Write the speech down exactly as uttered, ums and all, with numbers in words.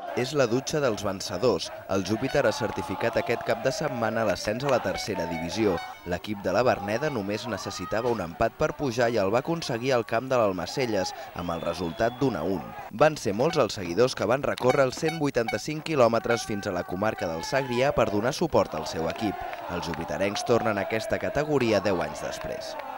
És la dutxa dels vencedors. El Júpiter ha certificat aquest cap de setmana l'ascens a la tercera divisió. L'equip de la Verneda només necessitava un empat per pujar i el va aconseguir al camp de l'Almacelles, amb el resultat d'un a un. Van ser molts els seguidors que van recórrer els cent vuitanta-cinc quilòmetres fins a la comarca del Segrià per donar suport al seu equip. Els jupiterencs tornen a aquesta categoria deu anys després.